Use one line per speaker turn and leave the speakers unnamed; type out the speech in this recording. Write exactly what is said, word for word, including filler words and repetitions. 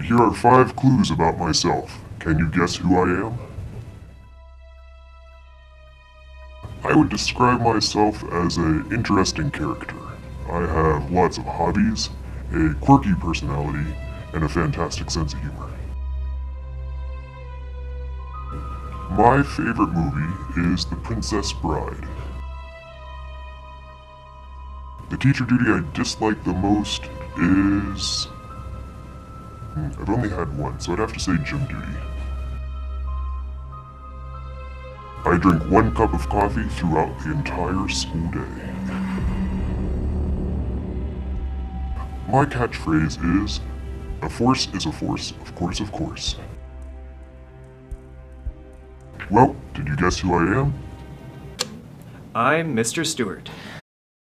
here are five clues about myself. Can you guess who I am? I would describe myself as an interesting character. I have lots of hobbies, a quirky personality, and a fantastic sense of humor. My favorite movie is The Princess Bride. The teacher duty I dislike the most is... I've only had one, so I'd have to say gym duty. I drink one cup of coffee throughout the entire school day. My catchphrase is, a force is a force, of course, of course. Well, did you guess who I am?
I'm Mister Stewart.